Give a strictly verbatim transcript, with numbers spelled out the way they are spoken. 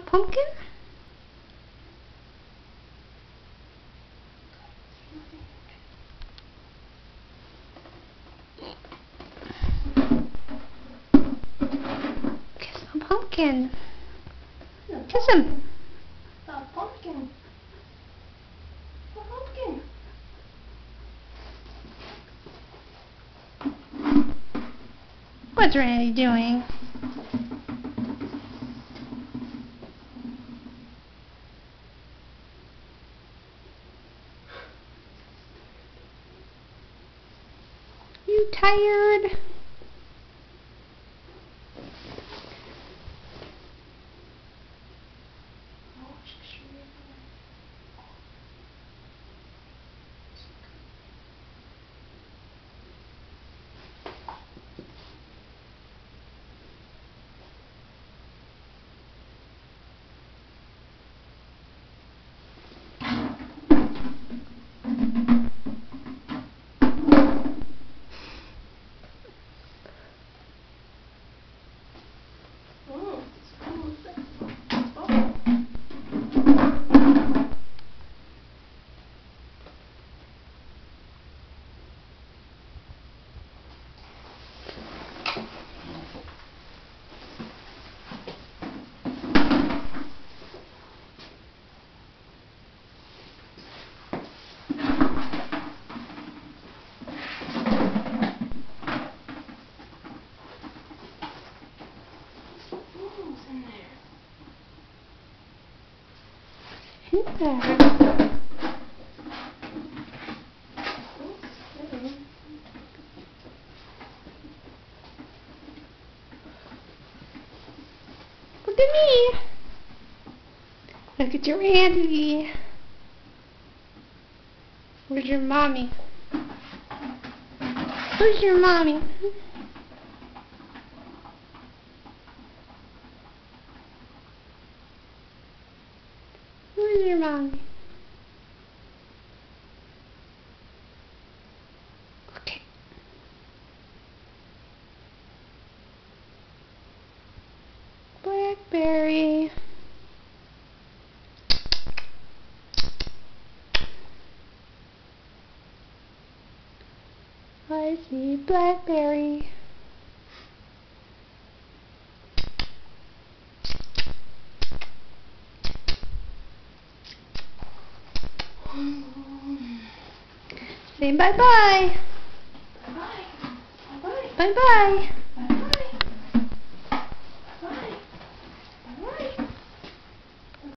pumpkin? Kiss the pumpkin. No, Kiss him. The pumpkin. The pumpkin. What's Randy doing? You tired? In there. Look at me. Look at your Randy. Where's your mommy? Who's your mommy? Who's your mommy? Okay. Blackberry. I see blackberry. Say bye-bye. Bye. Bye. Bye-bye.